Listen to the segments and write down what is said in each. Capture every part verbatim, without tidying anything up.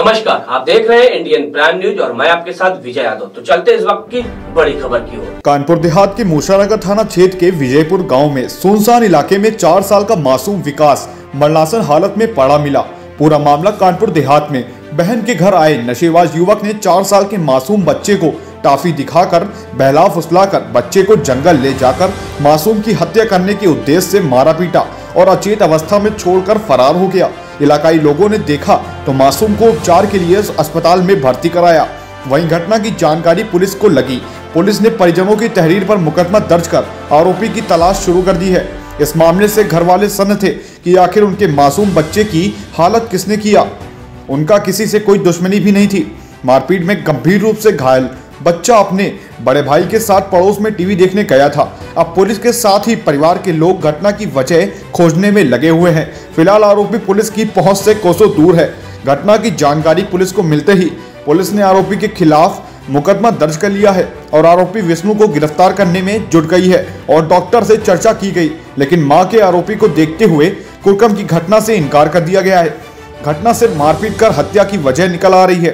नमस्कार, आप देख रहे हैं इंडियन प्राइम न्यूज और मैं आपके साथ विजय यादव। तो चलते इस वक्त की बड़ी खबर की ओर। कानपुर देहात के मूसानगर थाना क्षेत्र के विजयपुर गांव में सुनसान इलाके में चार साल का मासूम विकास मरणासन हालत में पड़ा मिला। पूरा मामला कानपुर देहात में बहन के घर आए नशेबाज युवक ने चार साल के मासूम बच्चे को टाफी दिखाकर बहला फुसलाकर बच्चे को जंगल ले जाकर मासूम की हत्या करने के उद्देश्य से मारा पीटा और अचेत अवस्था में छोड़कर फरार हो गया। इलाकाई लोगों ने देखा तो मासूम को उपचार के लिए अस्पताल में भर्ती कराया। वहीं घटना की जानकारी पुलिस को लगी। पुलिस ने परिजनों की तहरीर पर मुकदमा दर्ज कर आरोपी की तलाश शुरू कर दी है। इस मामले से घर वाले सन्न थे कि आखिर उनके मासूम बच्चे की हालत किसने किया। उनका किसी से कोई दुश्मनी भी नहीं थी। मारपीट में गंभीर रूप से घायल बच्चा अपने बड़े भाई के साथ पड़ोस में टीवी देखने गया था। अब पुलिस के साथ ही परिवार के लोग घटना की वजह खोजने में लगे हुए हैं। फिलहाल आरोपी पुलिस की पहुंच से कोसों दूर है। घटना की जानकारी पुलिस को मिलते ही पुलिस ने आरोपी के खिलाफ मुकदमा दर्ज कर लिया है और आरोपी विष्णु को गिरफ्तार करने में जुट गई है और डॉक्टर से चर्चा की गई, लेकिन मां के आरोपी को देखते हुए कुकर्म की घटना से इनकार कर दिया गया है। घटना से मारपीट कर हत्या की वजह निकल आ रही है।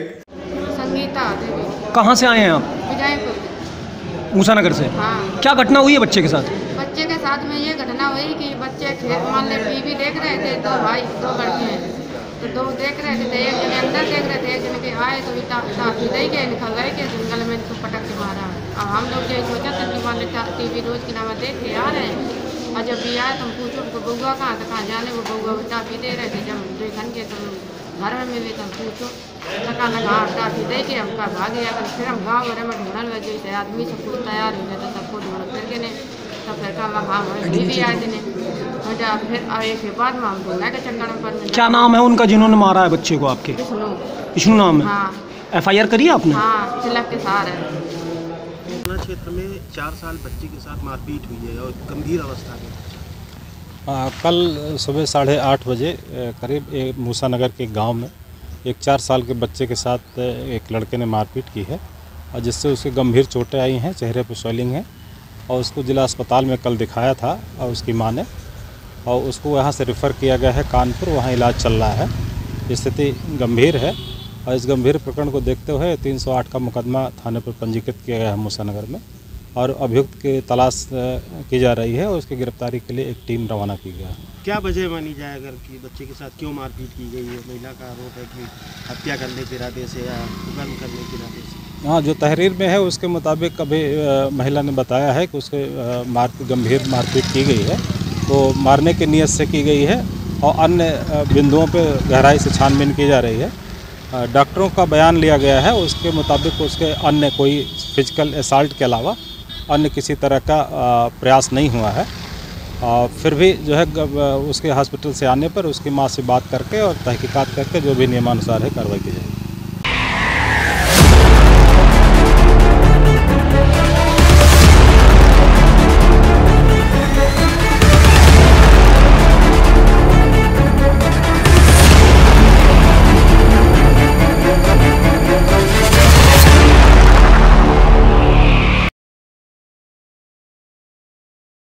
कहाँ से आए हैं आप? विजयपुर मूसानगर से। हाँ। क्या घटना हुई है बच्चे के साथ? बच्चे के साथ में ये घटना हुई कि बच्चे खेत मान ले टीवी देख रहे थे। दो भाई दो लड़के हैं तो दो देख रहे थे, तो एक जने अंदर देख रहे थे, एक जने के आए तो टाफी दे के निकल गए के जंगल में तो पटक के मारा। अब हम लोग यही सोचा था कि मान ले टीवी रोज की नाम देख के आ रहे हैं और जब भी आए तो हम पूछो उनको बउआ कहाँ था, कहाँ जाने वो बउआ टाफी दे रहे थे। जब देखन के तो घर में भी तो पूछो लगा लगा टाफी दे के हमका भाग गया। फिर हम गाँव घर में ढूंढन लगे थे, आदमी सब कुछ तैयार हो गए तो सबको ढूंढ करके ने तो फिर कहा हाँ भी, भी आए थे फिर आए के बाद में हम ढूंढा के चक्कर में पड़। क्या नाम है उनका जिन्होंने मारा है बच्चे को आपके? विष्णु। विष्णु नाम है? हाँ। एफ आई आर करी है आपने? हाँ, तिलक के साथ है। क्षेत्र में चार साल बच्चे के साथ मारपीट हुई है और गंभीर अवस्था में। आ, कल सुबह साढ़े आठ बजे करीब एक मूसानगर के गांव में एक चार साल के बच्चे के साथ एक लड़के ने मारपीट की है और जिससे उसके गंभीर चोटें आई हैं, चेहरे पर स्वेलिंग है और उसको जिला अस्पताल में कल दिखाया था और उसकी मां ने, और उसको वहां से रेफ़र किया गया है कानपुर। वहां इलाज चल रहा है। स्थिति गंभीर है और इस गंभीर प्रकरण को देखते हुए तीन सौ आठ का मुकदमा थाने पर पंजीकृत किया गया है मूसानगर में और अभियुक्त की तलाश की जा रही है और उसकी गिरफ्तारी के लिए एक टीम रवाना की गया है। क्या वजह मानी जाए अगर कि बच्चे के साथ क्यों मारपीट की गई है? महिला का आरोप है कि हत्या करने के इरादे से या कुकर्म करने के इरादे से। हाँ, जो तहरीर में है उसके मुताबिक अभी महिला ने बताया है कि उसके मार गंभीर मारपीट की गई है, तो मारने की नीयत से की गई है और अन्य बिंदुओं पर गहराई से छानबीन की जा रही है। डॉक्टरों का बयान लिया गया है, उसके मुताबिक उसके अन्य कोई फिजिकल असॉल्ट के अलावा अन्य किसी तरह का प्रयास नहीं हुआ है। फिर भी जो है उसके हॉस्पिटल से आने पर उसकी मां से बात करके और तहकीकात करके जो भी नियमानुसार है कार्रवाई की जाएगी।